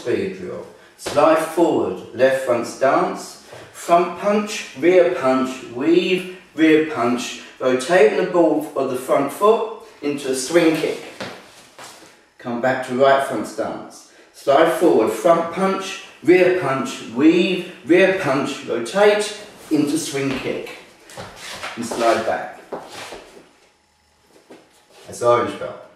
speed drill. Slide forward, left front stance, front punch, rear punch, weave, rear punch, rotating the ball of the front foot into a swing kick. Come back to right front stance. Slide forward, front punch, rear punch, weave, rear punch, rotate into swing kick. And slide back. That's orange belt.